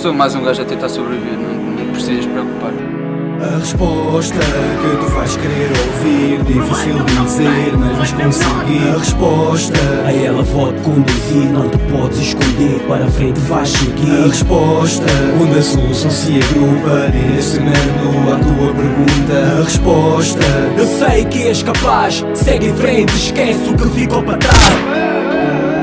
sou mais um gajo a tentar sobreviver, não precisas preocupar. A resposta que tu vais querer ouvir, difícil dizer, mas vais conseguir. A resposta a ela vou te conduzir, não te podes esconder, para a frente vais seguir. A resposta onde a solução se agrupa, direcionando a tua pergunta. A resposta eu sei que és capaz, segue em frente, esquece o que ficou para trás.